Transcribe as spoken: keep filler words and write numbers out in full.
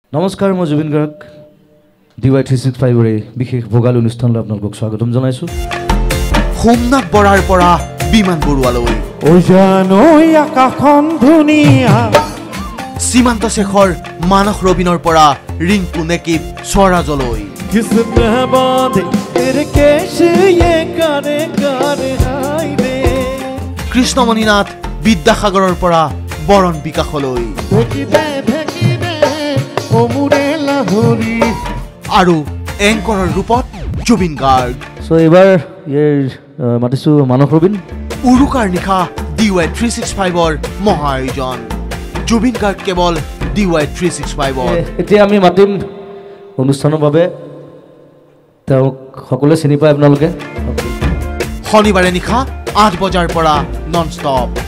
নমস্কাৰ মই Zubeen Garg D Y three sixty five ৰে বিশেষ ভোগালী অনুষ্ঠানলৈ আপোনালোকক স্বাগতম জনাইছো সোমনাথ বৰাৰ পৰা বিমান বৰুৱালৈ ওজানৈ আকাশখন ধুনীয়া সীমান্ত শেখৰ মানস ৰবিনৰ পৰা ৰিংকু নেকিব স্বৰাজলৈ किसने बांधे तेरे केश ये गाने गाने हाय रे কৃষ্ণমণি নাথ বিদ্যাসাগৰৰ পৰা বৰণ বিকাশলৈ ঢেকি দে ঢেকি দে ও মুৰে লাহৰি আৰু এংকৰৰ ৰূপত জুবিন গাৰ্গ সো এবাৰ ইয়াৰ মাতিছো মানস ৰবিন উৰুকাৰ নিশা ডি ৱাই থ্ৰী ছিক্সটি ফাইভৰ মহা আয়োজন জুবিন গাৰ্গ কেৱল ডি ৱাই থ্ৰী ছিক্সটি ফাইভৰ এতিয়া আমি মাতিম অনুষ্ঠানৰ বাবে তেওঁক সকলোৱে চিনি পায় আপোনালোকে শনিবাৰে নিশা আঠ বজাৰ পৰা নন ষ্টপ